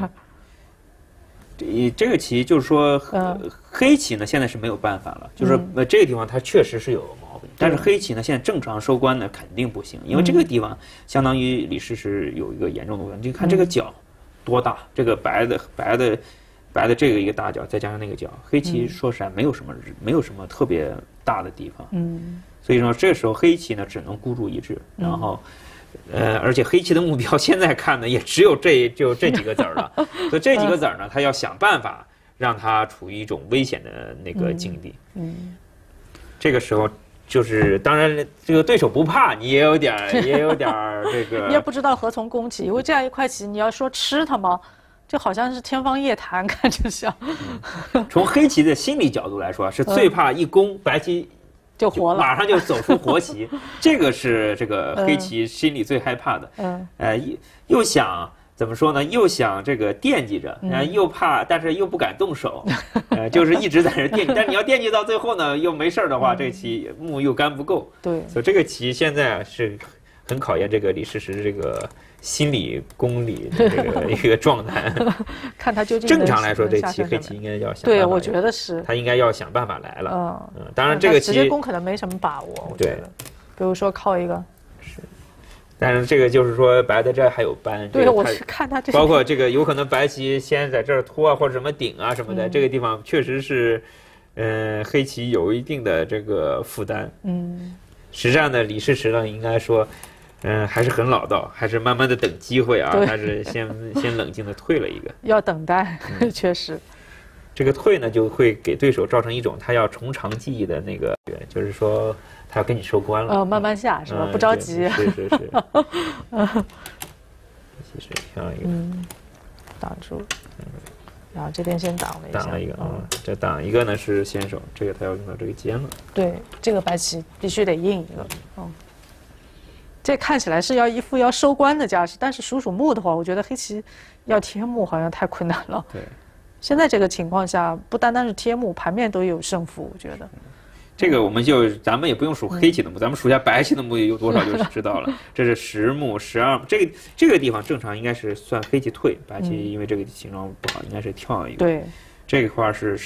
S6: 这个棋就是说，黑棋呢现在是没有办法了，就是这个地方它确实是有毛病，但是黑棋呢现在正常收官呢肯定不行，因为这个地方相当于李世石有一个严重的问题。你看这个角多大，这个白的这个一个大角，再加上那个角，黑棋说实在没有什么特别大的地方，所以说这时候黑棋呢只能孤注一掷，然后。而且黑棋的目标现在看呢，也只有这几个子儿了，所以这几个子儿呢，他要想办法让他处于一种危险的那个境地。这个时候就是当然这个对手不怕你，也有点这个。
S5: 你也不知道何从攻起，因为这样一块棋，你要说吃它吗？就好像是天方夜谭，看着像。
S6: 从黑棋的心理角度来说，是最怕一攻白棋。
S5: 就活了，
S6: 马上就走出活棋，这个是这个黑棋心里最害怕的。又想怎么说呢？又想这个惦记着，又怕，但是又不敢动手，就是一直在这惦记。但你要惦记到最后呢，又没事的话，这个棋目又干不够。
S5: 对，
S6: 所以这个棋现在是很考验这个李世石这个心理功理的这个一个状态。
S5: 看他究竟
S6: 正常来说，这棋黑棋应该要想办法。
S5: 对，我觉得是。
S6: 他应该要想办法来了。当然这个棋
S5: 直接攻可能没什么把握，我觉得。比如说靠一个。
S6: 是。但是这个就是说白的这还有扳。
S5: 对，我是看他这。
S6: 包括这个有可能白棋先在这儿拖啊，或者什么顶啊什么的，这个地方确实是，黑棋有一定的这个负担。实际上呢，李世石呢应该说。还是很老道，还是慢慢的等机会啊，还是先冷静的退了一个。
S5: 要等待，确实。
S6: 这个退呢，就会给对手造成一种他要从长计议的那个，就是说他要跟你收官了。
S5: 慢慢下是吧？不着急。
S6: 是。其实跳一个，
S5: 挡住。然后这边先挡了一下。
S6: 挡了一个这挡一个呢是先手，这个他要用到这个尖了。
S5: 对，这个白棋必须得应一个。这看起来是一副要收官的架势，但是属木的话，我觉得黑棋要贴木好像太困难了。
S6: 对，
S5: 现在这个情况下，不单单是贴木，盘面都有胜负，我觉得。
S6: 这个咱们也不用数黑棋的目，咱们数一下白棋的目有多少就知道了。这是10目、12目，这个地方正常应该是算黑棋退，白棋因为这个形状不好，应该是跳一个。
S5: 对，
S6: 这个块是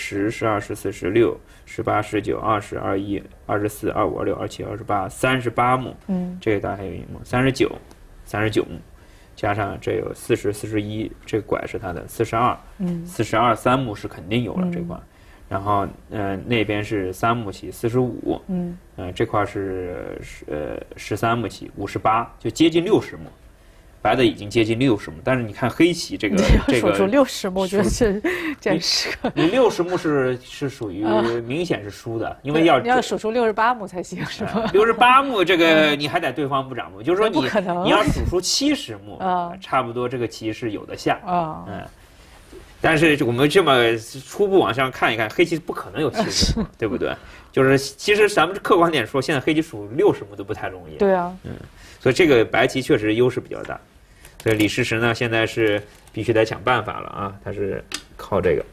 S6: 10、12、14、16、18、19、20、21、24、25、26、27、28、38目。这个大概还有一目39目，加上这有40、41，这个拐是它的42。42 3目是肯定有了这块。然后那边是3目棋45，这块是13目棋58，就接近60目，白的已经接近60目，但是你看黑棋这个
S5: 数出60目，我觉得是简直。
S6: 你60目是属于明显是输的，因为
S5: 你要数出68目才行，是吧
S6: ？68目这个你还得对方不掌目，就是说你要数出70目，差不多这个棋是有的下但是我们这么初步往上看一看，黑棋不可能有70目，对不对？就是其实咱们客观点说，现在黑棋数60目都不太容易。
S5: 对啊，
S6: 所以这个白棋确实优势比较大。所以李世石呢，现在是必须得想办法了啊，他是靠这个，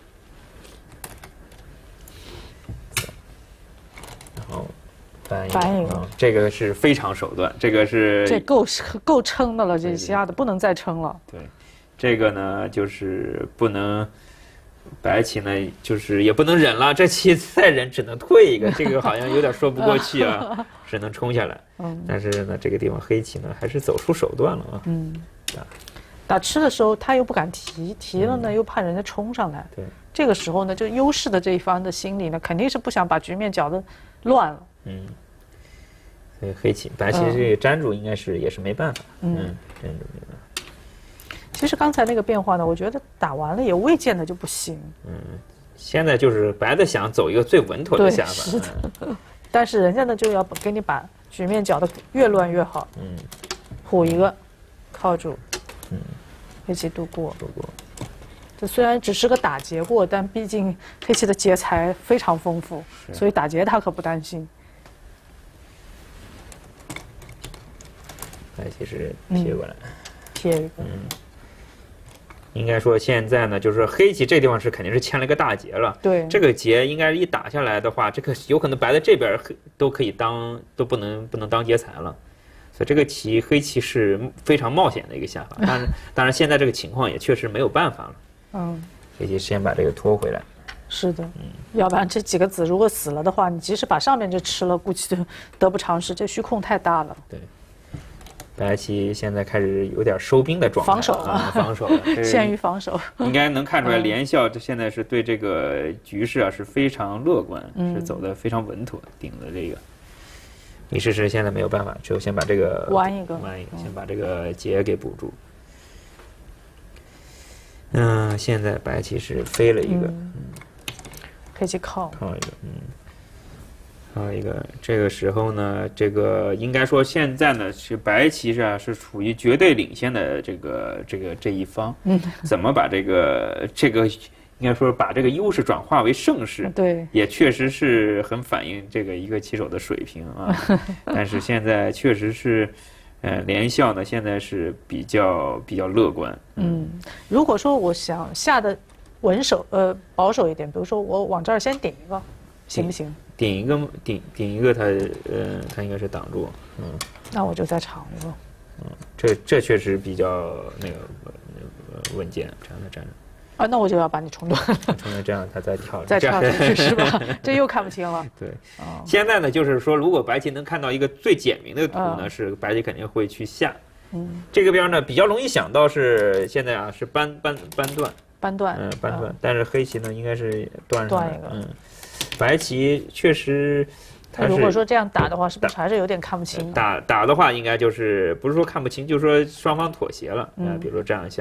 S6: 然后搬一个，这个是非常手段，这
S5: 够撑的了，这其他的不能再撑了。
S6: 对。这个呢，就是不能，白棋呢，就是也不能忍了，这棋再忍只能退一个，这个好像有点说不过去啊，只能冲下来。但是呢，这个地方黑棋呢，还是走出手段了啊。
S5: 打吃的时候他又不敢提了呢，又怕人家冲上来。
S6: 对，
S5: 这个时候呢，就优势的这一方的心理呢，肯定是不想把局面搅得乱了。
S6: 所以黑棋、白棋这个粘住应该是也是没办法。粘住没办法。
S5: 其实刚才那个变化呢，我觉得打完了也未见得就不行。
S6: 现在就是白的想走一个最稳妥的下法。
S5: 是的。但是人家呢就要给你把局面搅得越乱越好。虎一个，靠住。黑棋度过。这虽然只是个打劫过，但毕竟黑棋的劫财非常丰富，所以打劫他可不担心。
S6: 白棋是贴过来。
S5: 贴一个。
S6: 应该说现在呢，就是黑棋这地方是肯定是欠了一个大劫了。
S5: 对，
S6: 这个劫应该一打下来的话，这个有可能白的这边都可以都不能当劫财了。所以这个棋黑棋是非常冒险的一个下法。当然现在这个情况也确实没有办法了。黑棋先把这个拖回来。
S5: 是的，要不然这几个子如果死了的话，你即使把上面这吃了，估计就得不偿失，这虚空太大了。
S6: 对。白棋现在开始有点收兵的状态，防守了，
S5: 陷于防守。
S6: 应该能看出来，连笑现在是对这个局势啊是非常乐观，是走得非常稳妥，顶了这个。李世石现在没有办法，只有先把这个
S5: 弯一个，
S6: 先把这个劫给补住。现在白棋是飞了一个，
S5: 黑棋靠
S6: 一个，还有一个，这个时候呢，这个应该说现在呢是白棋是处于绝对领先的这一方。怎么把这个应该说把这个优势转化为胜势？
S5: 对，
S6: 也确实是很反映这个一个棋手的水平啊。但是现在确实是，连笑呢现在是比较乐观。
S5: 如果说我想下的保守一点，比如说我往这儿先顶一个，行不行？
S6: 顶一个，它应该是挡住，
S5: 那我就再长一
S6: 个，这确实比较那个稳健，这样它站着。
S5: 那我就要把你冲断了。
S6: 冲断这样，它再跳
S5: 上去是吧？这又看不清了。
S6: 对，现在呢，就是说，如果白棋能看到一个最简明的图呢，是白棋肯定会去下。这个边呢比较容易想到是现在啊是搬断，但是黑棋呢应该是断一个，白棋确实，
S5: 如果说这样打的话，是不是还是有点看不清？
S6: 打的话，应该就是不是说看不清，就是说双方妥协了。比如说这样下，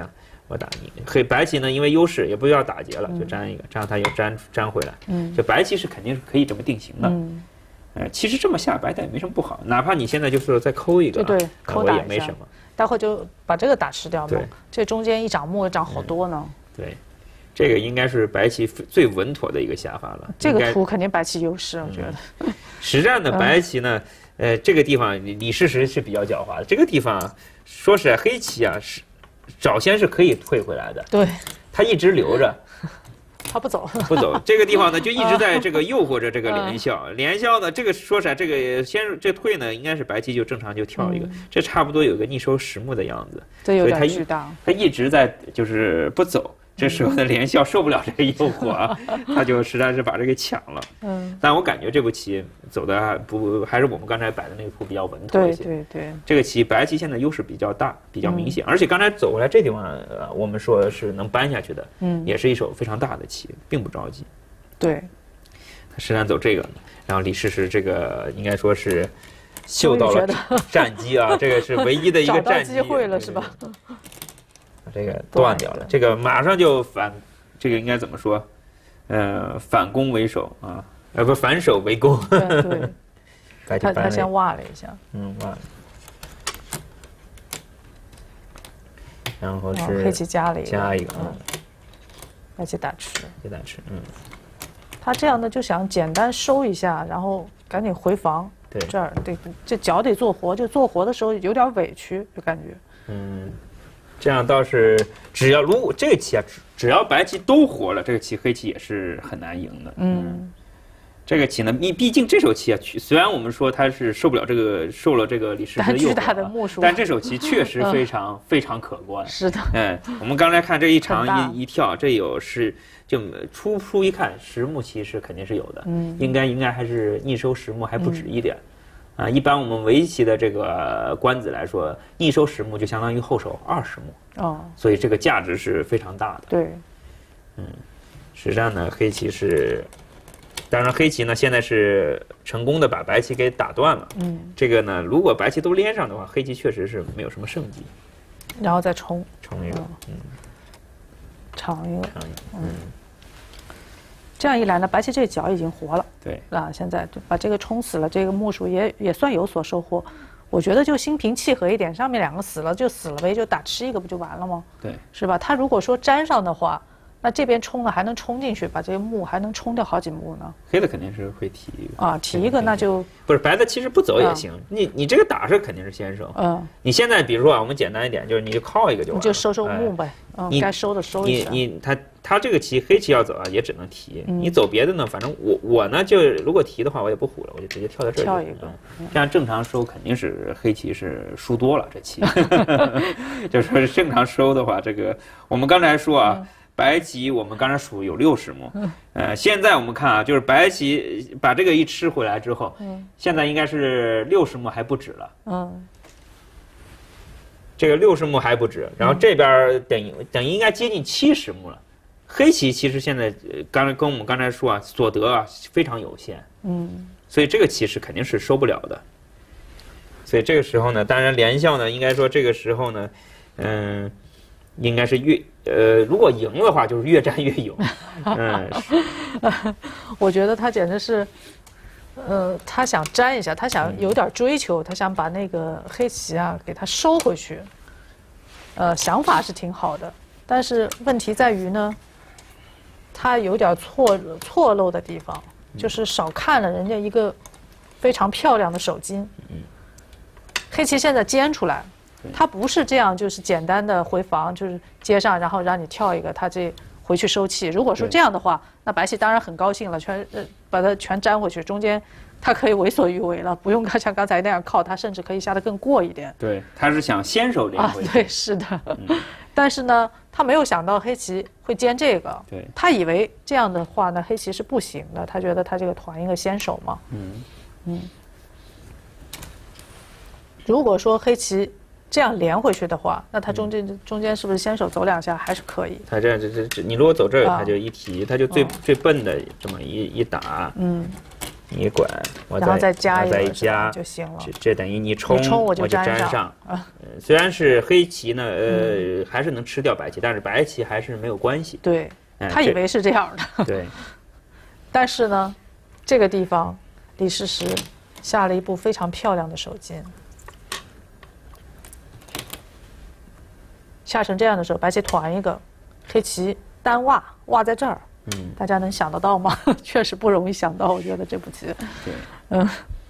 S6: 我打你。白棋呢，因为优势也不需要打劫了，就粘一个，这样它又粘回来。就白棋是肯定是可以这么定型的。其实这么下白带也没什么不好，哪怕你现在就是再抠一个，
S5: 对，抠打
S6: 也没什么。
S5: 待会就把这个打吃掉嘛。这中间一长木长好多呢。
S6: 对，这个应该是白棋最稳妥的一个下法了。
S5: 这个图肯定白棋优势，我觉得。
S6: 实战的白棋呢，这个地方李世石是比较狡猾的。这个地方说实在，黑棋啊是早先是可以退回来的。
S5: 对，
S6: 他一直留着。
S5: 他不走，
S6: 不走。这个地方呢，就一直在这个诱惑着这个连笑。连笑呢，这个说实在，这个这退呢，应该是白棋就正常就跳一个，这差不多有个逆收实木的样子。
S5: 这有点巨大。
S6: 他一直在就是不走。这时候的连笑受不了这个诱惑啊，他就实在是把这个抢了。但我感觉这步棋走的还是我们刚才摆的那个图比较稳妥一些。
S5: 对。
S6: 这个棋白棋现在优势比较大，比较明显，而且刚才走过来这地方，我们说是能扳下去的，也是一手非常大的棋，并不着急。
S5: 对。
S6: 他实战走这个，然后李世石这个应该说是嗅到了战机啊，这个是唯一的一个战机。
S5: 找到机会了是吧？
S6: 这个断掉了，这个马上就这个应该怎么说？反攻为守啊，不反守为攻。
S5: 对，他先挖了一下，
S6: 挖了，然后是
S5: 黑棋加了
S6: 一个，
S5: 白棋打吃，
S6: 打吃，
S5: 他这样的就想简单收一下，然后赶紧回防。
S6: 对，
S5: 这儿这脚得做活，就做活的时候有点委屈，就感觉。
S6: 这样倒是，如果这个棋啊，只要白棋都活了，这个棋黑棋也是很难赢的。这个棋呢，毕竟这手棋啊，虽然我们说它是受了这个李世石的诱惑，但这手棋确实非常非常可观。
S5: 是的。
S6: 我们刚才看这一长一跳，这就初一看实木棋是肯定是有的。应该还是逆收实木还不止一点。一般我们围棋的这个官子来说，逆收实木就相当于后手20目，所以这个价值是非常大的。
S5: 对，
S6: 实战呢，黑棋是，当然黑棋呢现在是成功的把白棋给打断了。这个呢，如果白棋都连上的话，黑棋确实是没有什么胜机。
S5: 然后再冲
S6: 一个，
S5: 长一个，这样一来呢，白棋这脚已经活了。
S6: 对
S5: 现在就把这个冲死了，这个目数也算有所收获。我觉得就心平气和一点，上面2个死了就死了呗，就打吃一个不就完了吗？
S6: 对，
S5: 是吧？他如果说粘上的话，那这边冲了还能冲进去，把这个目还能冲掉好几目呢。
S6: 黑的肯定是会提一个
S5: 提一个那就
S6: 不是白的，其实不走也行。你这个打是肯定是先手。你现在比如说我们简单一点，就是你就靠一个就完了，
S5: 你就收目呗。该收的收一下。
S6: 他这个棋黑棋要走啊，也只能提。你走别的呢，反正我呢就如果提的话，我也不虎了，我就直接跳到这儿。
S5: 跳一个，
S6: 这样正常收肯定是黑棋是输多了这棋。就是说正常收的话，这个我们刚才说啊，白棋我们刚才数有60目，现在我们看啊，就是白棋把这个一吃回来之后，现在应该是60目还不止了。这个60目还不止，然后这边等于应该接近70目了。黑棋其实现在跟我们刚才说啊，所得啊非常有限，所以这个棋是肯定是收不了的。所以这个时候呢，当然连笑呢，应该说这个时候呢，应该是如果赢的话，就是越战越勇。
S5: 我觉得他简直是，他想粘一下，他想有点追求，他想把那个黑棋啊给他收回去。想法是挺好的，但是问题在于呢，他有点错漏的地方，就是少看了人家一个非常漂亮的手筋。黑棋现在尖出来，他不是这样，就是简单的回防，就是接上，然后让你跳一个，他这回去收气。如果说这样的话，那白棋当然很高兴了，把它全粘回去，中间他可以为所欲为了，不用像刚才那样靠，他甚至可以下得更过一点。
S6: 对，他是想先手连回去。
S5: 对，是的。但是呢，他没有想到黑棋会尖这个。
S6: 对，
S5: 他以为这样的话呢，黑棋是不行的，他觉得他这个团一个先手嘛。如果说黑棋这样连回去的话，那他中间是不是先手走2下还是可以？
S6: 他这样你如果走这儿，他就一提，他就最笨的这么一打。 你管，
S5: 然后再加一个
S6: 加
S5: 就行了。
S6: 这等于你冲
S5: 我就
S6: 粘上。虽然是黑棋呢，还是能吃掉白棋，但是白棋还是没有关系。
S5: 对，他以为是这样的。
S6: 对。
S5: 但是呢，这个地方李世石下了一步非常漂亮的手筋。下成这样的时候，白棋团一个，黑棋单挖在这儿。大家能想得到吗？确实不容易想到，我觉得这步棋。对。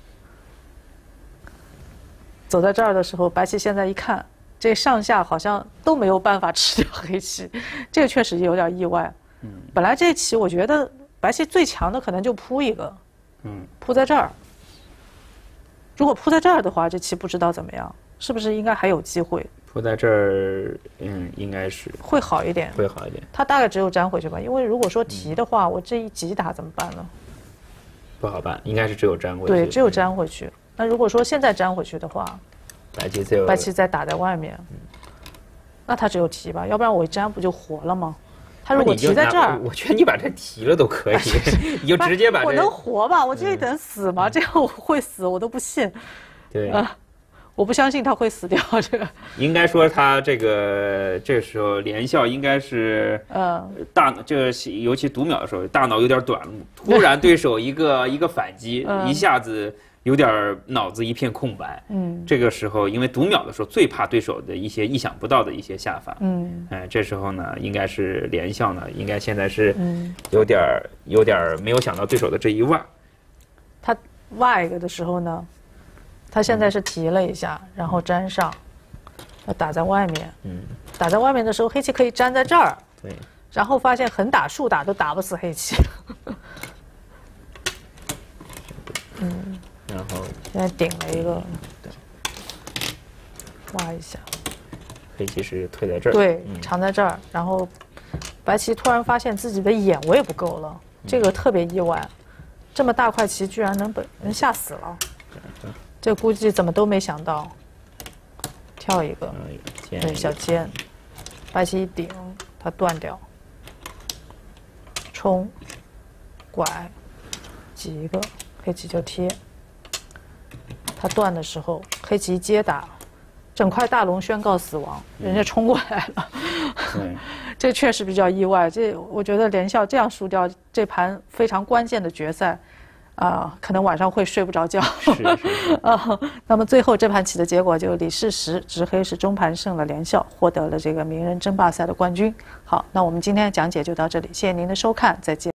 S5: 走在这儿的时候，白棋现在一看，这上下好像都没有办法吃掉黑棋，这个确实有点意外。本来这棋我觉得白棋最强的可能就扑一个，扑在这儿。如果扑在这儿的话，这棋不知道怎么样，是不是应该还有机会？
S6: 扑在这儿，应该是
S5: 会好一点，
S6: 会好一点。
S5: 他大概只有粘回去吧，因为如果说提的话，我这一急打怎么办呢？
S6: 不好办，应该是只有粘回去。
S5: 对，只有粘回去。那如果说现在粘回去的话，白棋再打在外面，那他只有提吧，要不然我一粘不就活了吗？他如果提在这儿，
S6: 我觉得你把这提了都可以，你就直接把这。
S5: 我能活吧？我这一等死吗？这样我会死，我都不信。
S6: 对。
S5: 我不相信他会死掉。这个
S6: 应该说他这个时候连笑应该是大脑，这个尤其读秒的时候，大脑有点短路，突然对手一个反击，一下子有点脑子一片空白。这个时候因为读秒的时候最怕对手的一些意想不到的一些下法。这时候呢，应该是连笑呢，应该现在是有点没有想到对手的这一挖。
S5: 他挖一个的时候呢？他现在是提了一下，然后粘上，打在外面。打在外面的时候，黑棋可以粘在这儿。
S6: 对。
S5: 然后发现横打竖打都打不死黑棋。
S6: 然后
S5: 现在顶了一个。对。挖一下。
S6: 黑棋是退在这儿。
S5: 对，藏在这儿。然后，白棋突然发现自己的眼位不够了，这个特别意外。这么大块棋居然能吓死了。这估计怎么都没想到，跳一个，对，小尖，白棋一顶，它断掉，冲，拐，挤一个，黑棋就贴。它断的时候，黑棋接打，整块大龙宣告死亡，人家冲过来了。这确实比较意外。这我觉得连笑这样输掉这盘非常关键的决赛。可能晚上会睡不着觉。是。那么最后这盘棋的结果就李世石执黑是中盘胜了连笑，获得了这个名人争霸赛的冠军。好，那我们今天讲解就到这里，谢谢您的收看，再见。